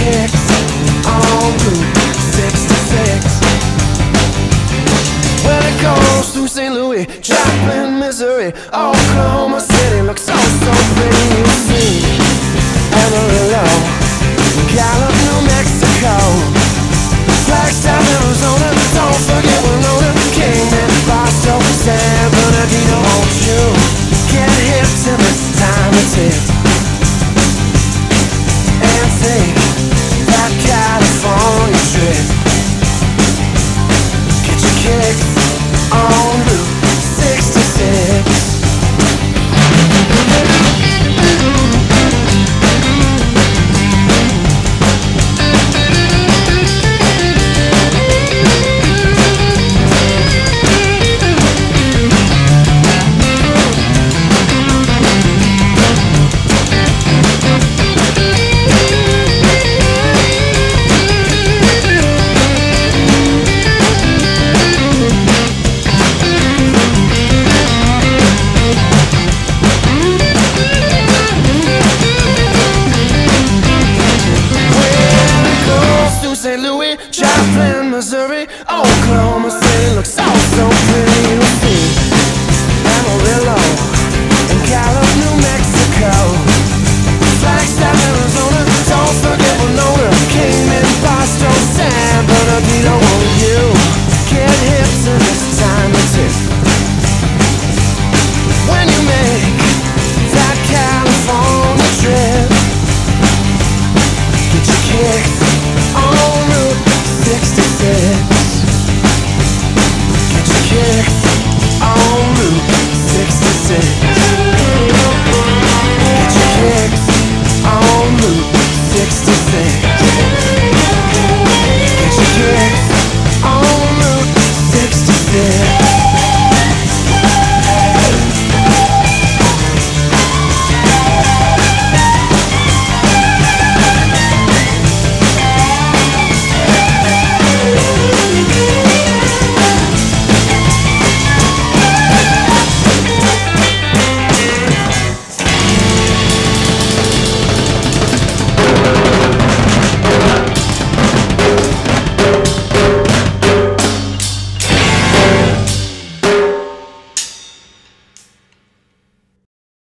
kicks on Route 66. Well, it goes through St. Louis, Joplin, Missouri, Oklahoma City. Looks so pretty, you see. Amarillo, Gallup, New Mexico, Flagstaff, Arizona. Don't forget Winona, Kingman, Barstow, San Bernardino. Won't you get hip to this time of tip and take that California trip? Get your kicks on Route 66. St. Louis, Joplin, Missouri, Oklahoma City. Looks so pretty, you see. Amarillo and Gallup, New Mexico, Flagstaff, Arizona. Don't forget Winona, Kingman, Barstow, San Bernardino. Won't you get hip to this time of tip when you make that California trip? Get your kicks